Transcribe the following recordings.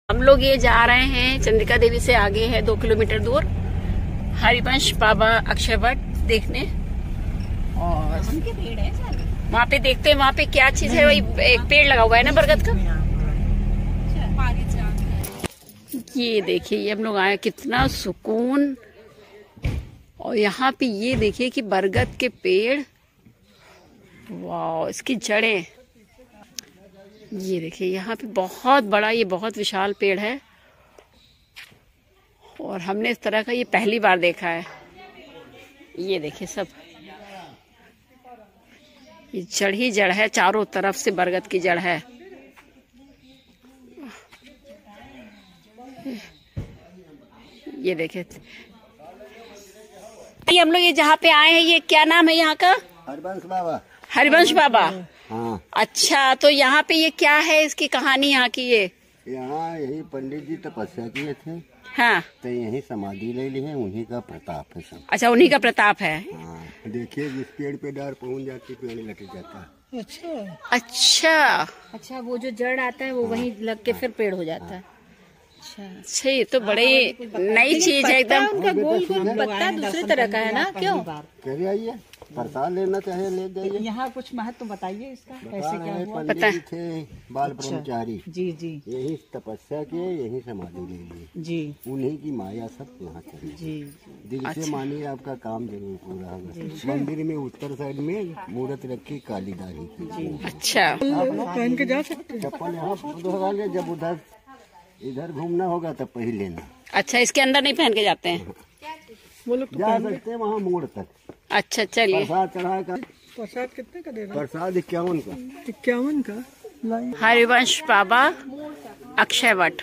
हम लोग ये जा रहे हैं चंद्रिका देवी से आगे है 2 किलोमीटर दूर हरिवंश बाबा अक्षय वट देखने। और वहाँ पे देखते हैं वहाँ पे क्या चीज है। वही एक पेड़ लगा हुआ है ना बरगद का। ये देखिए ये हम लोग आए, कितना सुकून। और यहाँ पे ये देखिए कि बरगद के पेड़, वाह इसकी जड़ें। ये देखिए यहाँ पे बहुत बड़ा, ये बहुत विशाल पेड़ है और हमने इस तरह का ये पहली बार देखा है। ये देखिए सब ये जड़ ही जड़ है, चारों तरफ से बरगद की जड़ है। ये देखिए ये हम लोग ये जहाँ पे आए हैं, ये क्या नाम है यहाँ का? हरिवंश बाबा। हरिवंश बाबा। हाँ। अच्छा, तो यहाँ पे ये क्या है, इसकी कहानी यहाँ की? ये यहाँ यही पंडित जी तपस्या किए थे। हाँ, तो यही समाधि ले ली है, उन्हीं का प्रताप है सब। अच्छा उन्हीं का प्रताप है। हाँ, देखिए जिस पेड़ पे डार पहुँच जाती पेड़ लटक जाता है। अच्छा अच्छा, वो जो जड़ आता है वो वहीं लग के फिर पेड़ हो जाता है। अच्छा, ये तो बड़े नई चीज है एकदम। उनका गोल गोल पत्ता दूसरी तरह का है ना? क्यों? कह आइए, प्रसाद लेना चाहे ले जाइए। यहाँ कुछ महत्व बताइए इसका, कैसे क्या हुआ? पंडित जी थे बाल ब्रह्मचारी। जी जी यही तपस्या किए, यही समाधि ले ली जी। उन्हीं की माया सब यहाँ चली। जी दिल से मानिए आपका काम जरूर पूरा होगा। मंदिर में उत्तर साइड में मूर्त रखी काली दाढ़ी की। अच्छा, पहन के जा सकते। चप्पल यहाँ होगा, जब उधर इधर घूमना होगा तब पहन लेना। अच्छा इसके अंदर नहीं पहन के जाते हैं? जा सकते हैं वहाँ मोड़ तक। अच्छा चलिए। प्रसाद चढ़ा कर। प्रसाद कितने का दे रहा? प्रसाद 51 का। 51 का। हरिवंश बाबा अक्षय वट।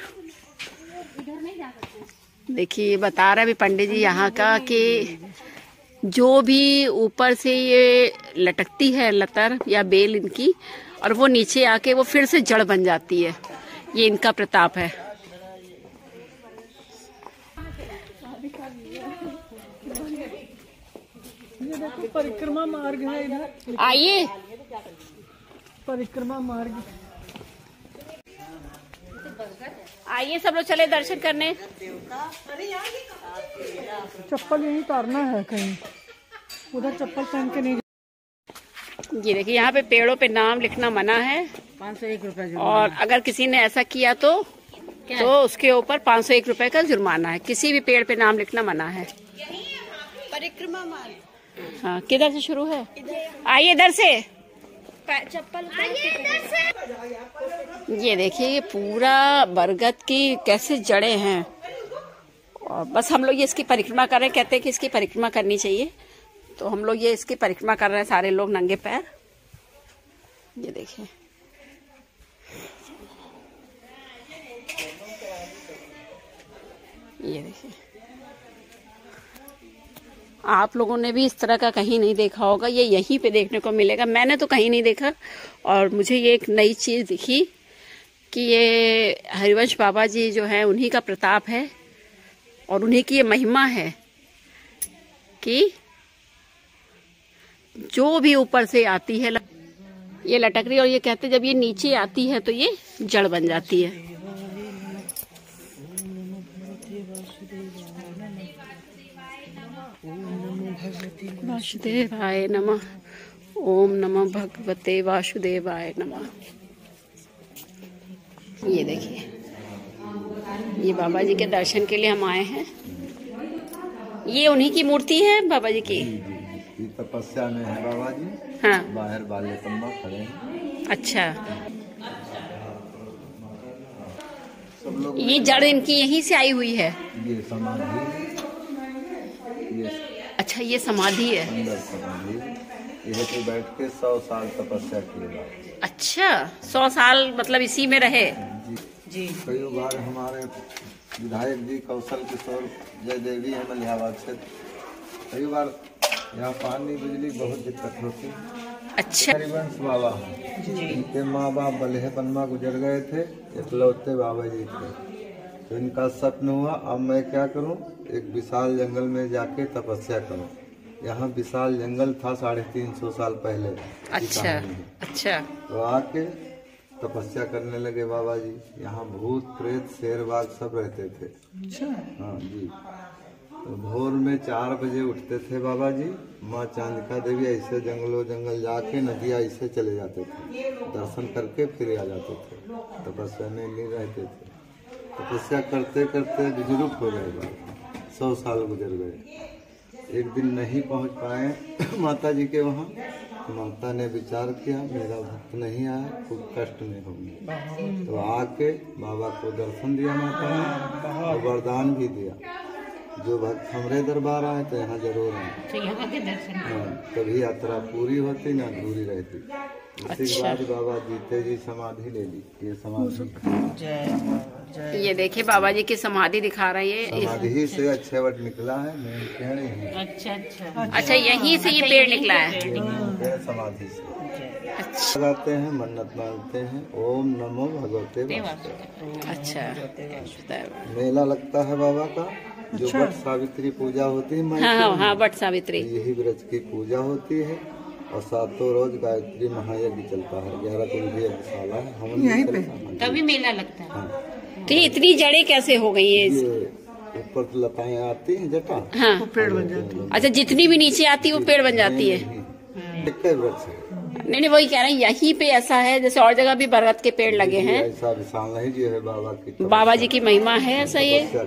देखिए ये बता रहा है भी पंडित जी यहाँ का कि जो भी ऊपर से ये लटकती है लतर या बेल इनकी, और वो नीचे आके वो फिर से जड़ बन जाती है, ये इनका प्रताप है। ये देखो परिक्रमा मार्ग है इधर। आइए परिक्रमा मार्ग। आइए सब लोग चले दर्शन करने। चप्पल यहीं उतारना है, कहीं उधर चप्पल पहन के नहीं। ये देखिए यहाँ पे पेड़ों पे नाम लिखना मना है। 501 रुपए। और अगर किसी ने ऐसा किया तो उसके ऊपर 501 रुपए का जुर्माना है। किसी भी पेड़ पे नाम लिखना मना है। परिक्रमा मार्ग। हाँ, किधर से शुरू है? आइए इधर से। चप्पल ये देखिए ये पूरा बरगद की कैसे जड़ें हैं। और बस हम लोग ये इसकी परिक्रमा कर रहे हैं, कहते हैं कि इसकी परिक्रमा करनी चाहिए, तो हम लोग ये इसकी परिक्रमा कर रहे हैं सारे लोग नंगे पैर। ये देखिए ये देखिए, आप लोगों ने भी इस तरह का कहीं नहीं देखा होगा, ये यहीं पे देखने को मिलेगा। मैंने तो कहीं नहीं देखा और मुझे ये एक नई चीज दिखी कि ये हरिवंश बाबा जी जो है उन्हीं का प्रताप है और उन्हीं की ये महिमा है कि जो भी ऊपर से आती है ये लटक रही है, और ये कहते जब ये नीचे आती है तो ये जड़ बन जाती है। वासुदेवाय नमः। ओम नमः भगवते वासुदेवाय नमः। ये देखिए ये बाबा जी के दर्शन के लिए हम आए हैं। ये उन्हीं की मूर्ति है बाबा जी की। ये तपस्या में है बाबा जी। हाँ, बाहर बाले तम्बा खड़े हैं। अच्छा सब लोग। ये जड़ इनकी यहीं से आई हुई है। ये समाधि, ये अच्छा ये समाधि है। अंदर समाधि, ये तो बैठ के 100 साल तपस्या किएगा। अच्छा 100 साल मतलब इसी में रहे। जी। कई बार हमारे विधायक जी कौशल किशोर जयदेवी है मलिहाबाद से, कई बार यहाँ पानी बिजली बहुत दिक्कत होती। अच्छा हरिवंश बाबा इनके माँ बाप बल्हेपन में गुजर गए थे, इकलौते बाबा जी थे। तो इनका स्वप्न हुआ अब मैं क्या करूं, एक विशाल जंगल में जाके तपस्या करूं। यहाँ विशाल जंगल था 350 साल पहले। अच्छा अच्छा। तो आके तपस्या करने लगे बाबा जी। यहाँ भूत प्रेत शेर बाघ सब रहते थे। अच्छा। हाँ जी। तो भोर में 4 बजे उठते थे बाबा जी। माँ चांदिका देवी ऐसे जंगलों जंगल जाके नदिया ऐसे चले जाते थे, दर्शन करके फिर आ जाते थे। तपस्या में नहीं रहते थे। तपस्या करते करते बुजुर्ग हो गए बाबा, 100 साल गुजर गए। एक दिन नहीं पहुंच पाए माता जी के वहाँ। तो माता ने विचार किया मेरा भक्त नहीं आया, खूब कष्ट में होंगे। तो आके बाबा को दर्शन दिया माता ने और वरदान भी दिया, जो भक्त हमरे दरबार आए तो यहाँ जरूर आए, तो यहाँ के दर्शन। हाँ, कभी यात्रा पूरी होती ना अधूरी रहती। इसी के बाद बाबा जीते जी समाधि ले ली। ये समाधि, ये देखिए बाबा जी की समाधि दिखा रही है। समाधि ही से अक्षयवट निकला है, मेन पेड़ ही। अच्छा यहीं से ये पेड़ निकला है। पेड़ समाधि से अच्छा लगाते हैं, मन्नत मांगते हैं, ओम नमो भगवते वासुदेवाय। अच्छा मेला लगता है बाबा का, जो वट सावित्री पूजा होती है। हाँ वट सावित्री, यही व्रत की पूजा होती है। और 7 रोज गायत्री महायज्ञ चलता है। 11 कुंभी यज्ञशाला है, हम यहीं पे तभी मेला लगता है। हाँ। तो ये इतनी जड़ें कैसे हो गई है? ये ऊपर लताएं आती हैं जटा, हाँ पेड़ बन जाती है। अच्छा जितनी भी नीचे आती है वो पेड़ बन जाती है। व्रत है। नहीं वही कह रहे हैं, यहीं पे ऐसा है जैसे और जगह भी बरगद के पेड़ लगे हैं। ऐसा विशाल नहीं जी है बाबा की, बाबा जी की महिमा है ऐसा।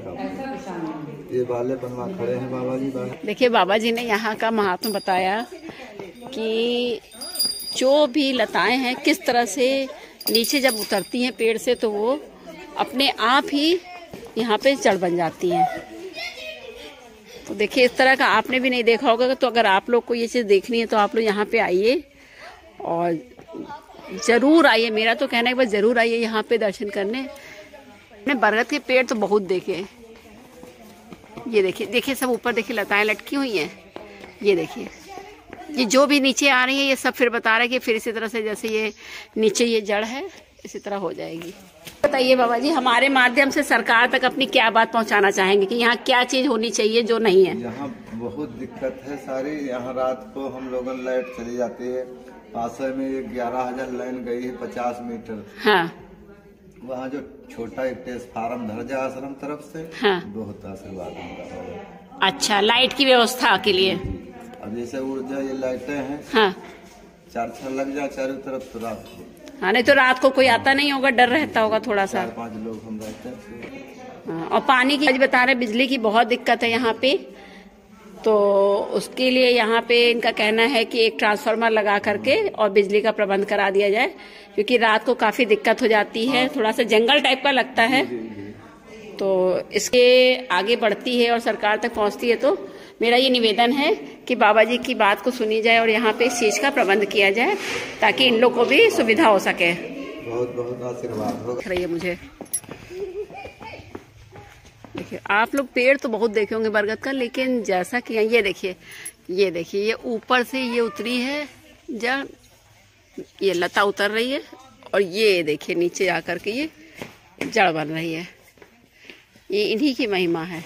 ये वाले बनवा खड़े हैं बाबा जी बाहर। देखिए बाबा जी ने यहाँ का महात्मा बताया कि जो भी लताएं हैं किस तरह से नीचे जब उतरती हैं पेड़ से तो वो अपने आप ही यहाँ पे जड़ बन जाती हैं। तो देखिए इस तरह का आपने भी नहीं देखा होगा, तो अगर आप लोग को ये चीज़ देखनी है तो आप लोग यहाँ पे आइए और जरूर आइए। मेरा तो कहना है बस जरूर आइए यहाँ पे दर्शन करने। मैंने बरगद के पेड़ तो बहुत देखे। ये देखिए सब ऊपर देखिए लताएं लटकी हुई हैं। ये देखिए ये जो भी नीचे आ रही है ये सब फिर बता रहा है कि फिर इसी तरह से जैसे ये नीचे ये जड़ है इसी तरह हो जाएगी। बताइए बाबा जी, हमारे माध्यम से सरकार तक अपनी क्या बात पहुंचाना चाहेंगे कि यहाँ क्या चीज होनी चाहिए जो नहीं है? यहाँ बहुत दिक्कत है सारी। यहाँ रात को हम लोगों लाइट चली जाती है। पास में 11,000 लाइन गई है 50 मीटर। हाँ वहाँ जो छोटा एक ट्रांसफार्म धर जाए आश्रम तरफ से, हाँ बहुत आशीर्वाद मिला। अच्छा लाइट की व्यवस्था के लिए। अब जैसे ऊर्जा ये लाइटें हैं, हाँ 4 लग जाए चारों तरफ तो रात को। हाँ नहीं तो रात को कोई आता नहीं होगा, डर रहता होगा थोड़ा सा। 4-5 लोग हम रहते हैं। हाँ, और पानी की आज बता रहे बिजली की बहुत दिक्कत है यहाँ पे। तो उसके लिए यहाँ पे इनका कहना है कि एक ट्रांसफार्मर लगा करके और बिजली का प्रबंध करा दिया जाए, क्योंकि रात को काफी दिक्कत हो जाती है। थोड़ा सा जंगल टाइप का लगता है। तो इसके आगे बढ़ती है और सरकार तक पहुँचती है। तो मेरा ये निवेदन है कि बाबा जी की बात को सुनी जाए और यहाँ पे इस चीज का प्रबंध किया जाए ताकि इन लोग को भी सुविधा हो सके। बहुत बहुत आशीर्वाद होगा। दिख रही है मुझे। देखिए आप लोग पेड़ तो बहुत देखे होंगे बरगद का, लेकिन जैसा कि ये देखिए ये ऊपर से ये उतरी है जड़, ये लता उतर रही है और ये देखिए नीचे आकर के ये जड़ बन रही है। ये इन्हीं की महिमा है।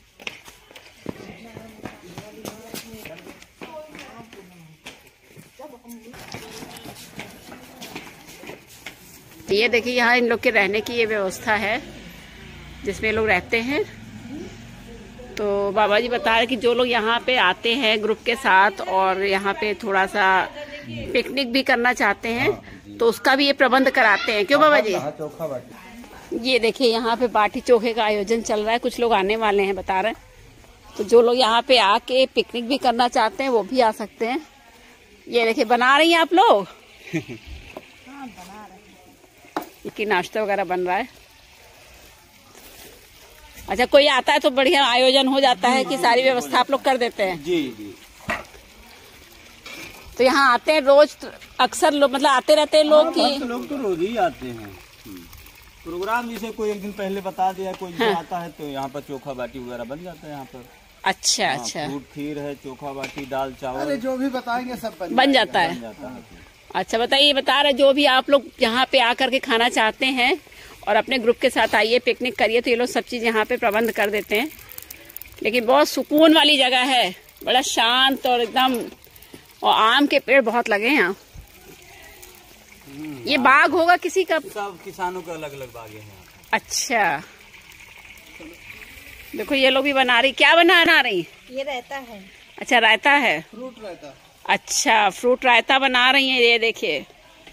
ये देखिए यहाँ इन लोग के रहने की ये व्यवस्था है जिसमें लोग रहते हैं। तो बाबा जी बता रहे कि जो लोग यहाँ पे आते हैं ग्रुप के साथ और यहाँ पे थोड़ा सा पिकनिक भी करना चाहते हैं तो उसका भी ये प्रबंध कराते हैं। क्यों बाबा जी? चोखा बाटी। ये देखिए यहाँ पे बाटी चोखे का आयोजन चल रहा है। कुछ लोग आने वाले हैं बता रहे हैं। तो जो लोग यहाँ पे आके पिकनिक भी करना चाहते हैं वो भी आ सकते हैं। ये देखिए बना रही हैं आप लोग? कि नाश्ता वगैरह बन रहा है। अच्छा कोई आता है तो बढ़िया आयोजन हो जाता है कि सारी व्यवस्था आप लोग कर देते हैं? जी जी। तो यहाँ आते हैं रोज अक्सर लोग, मतलब आते रहते हैं लोग की? लोग तो रोज ही आते हैं। प्रोग्राम जैसे कोई एक दिन पहले बता दिया, कोई हाँ। आता है तो यहाँ पर चोखा बाटी वगैरह बन जाता है यहाँ पर। अच्छा अच्छा फ्रूट खीर है, चोखा बाटी, दाल चावल जो भी बताएंगे सब बन जाता है। अच्छा बताइए, बता रहे जो भी आप लोग यहाँ पे आकर के खाना चाहते हैं और अपने ग्रुप के साथ आइए पिकनिक करिए तो ये लोग सब चीज यहाँ पे प्रबंध कर देते हैं। लेकिन बहुत सुकून वाली जगह है, बड़ा शांत और एकदम, और आम के पेड़ बहुत लगे हैं यहाँ। ये बाग होगा किसी का? सब किसानों के अलग अलग बागे हैं। अच्छा, देखो ये लोग भी बना रही। क्या बना रही? ये रहता है। अच्छा, रायता है। फ्रूट रहता। अच्छा, फ्रूट रायता बना रही हैं। ये देखिए,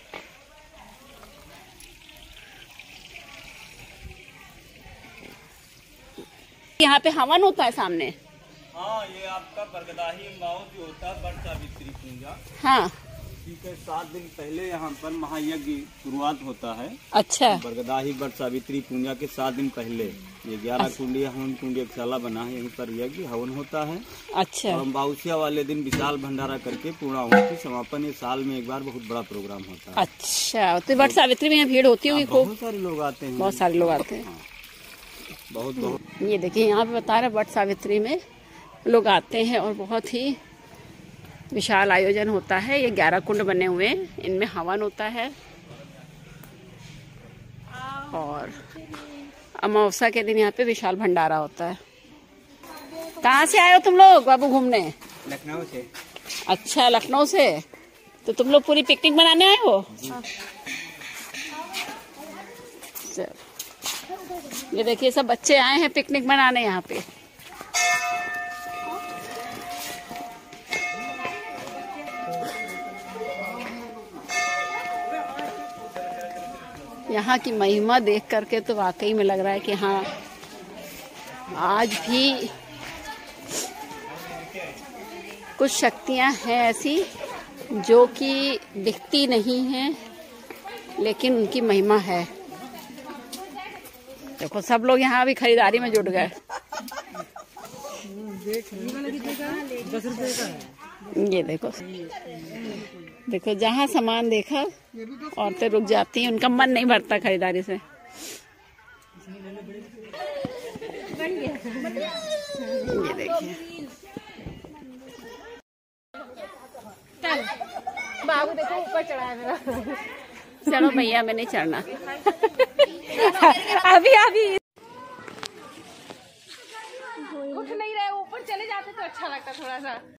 यहाँ पे हवन होता है सामने। हाँ, ये आपका बरगदाही माओ जो होता है बट सावित्री पूजा। हाँ, ठीक है, 7 दिन पहले यहाँ पर महायज्ञ शुरुआत होता है। अच्छा, बरगदाही बट सावित्री पूजा के 7 दिन पहले ये 11 कुंडी हवन कुंडी एक शाला बना है, यहीं पर यज्ञ हवन होता है। अच्छा, और अमावस्या वाले दिन विशाल भंडारा करके पूर्णाहुति समापन। ये साल में एक बार बहुत बड़ा प्रोग्राम होता है। अच्छा, तो बट सावित्री में यहाँ भीड़ होती होगी खूब? बहुत सारे लोग आते हैं। बहुत सारे लोग आते हैं। बहुत। ये देखिए, यहाँ पे बता रहे बट सावित्री में लोग आते हैं और बहुत ही विशाल आयोजन होता है। ये 11 कुंड बने हुए हैं, इनमें हवन होता है और अमावस्या के दिन यहाँ पे विशाल भंडारा होता है। कहाँ से आए हो तुम लोग बाबू घूमने? लखनऊ से। अच्छा, लखनऊ से। तो तुम लोग पूरी पिकनिक मनाने आए हो? चलो, ये देखिए सब बच्चे आए हैं पिकनिक मनाने यहाँ पे। यहाँ की महिमा देख करके तो वाकई में लग रहा है कि हाँ, आज भी कुछ शक्तियाँ हैं ऐसी जो कि दिखती नहीं हैं, लेकिन उनकी महिमा है। देखो सब लोग यहाँ भी खरीदारी में जुट गए। 10 रुपए का है। ये देखो जहाँ सामान देखा औरतें रुक जाती हैं, उनका मन नहीं भरता खरीदारी से। ये देखिए, बाबू देखो ऊपर चढ़ा है मेरा। चलो भैया, मैं नहीं चढ़ना। अभी उठ नहीं रहे, ऊपर चले जाते तो अच्छा लगता थोड़ा सा।